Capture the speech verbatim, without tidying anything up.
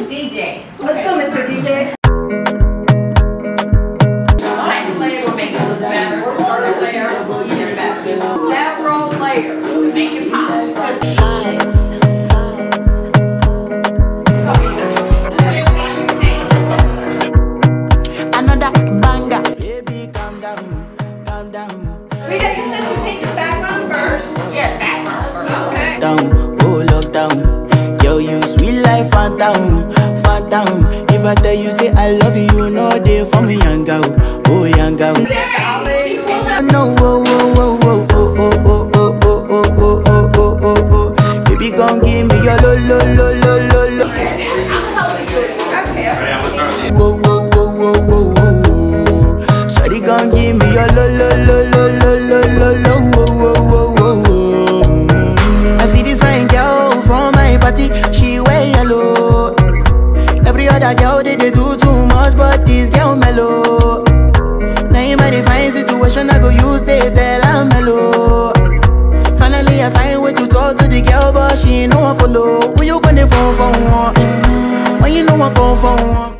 D J. Let's go, Mister D J. Second layer will make it look better. First layer will get better. Several layers to make it pop. Another banger. Baby, calm down, calm down. Rita, you said you picked the background first? Yeah, background first. Okay. Down, oh lockdown. Yo, you sweet life, phantom, phantom. If I tell you say I love you, you know they for me young girl, oh young girl. No, oh, oh, oh, oh, oh, oh, oh, oh, oh, oh, oh, oh, oh, oh. Baby, gon' give me your lo, lo, lo, lo, lo, lo. Whoa, whoa, whoa, whoa, whoa, whoa. Shawty gon' give me your lo, lo, lo, lo, lo, lo, lo, lo. Whoa, whoa, whoa, whoa, whoa. I see this fine girl from my party, she wear yellow. Every other girl they, they do too much, but this girl mellow. Now in my fine situation, I go use they tell I'm mellow. Finally I find way to talk to the girl, but she ain't no one follow. Who you gonna phone for one? Mm-hmm. When you know I come for one?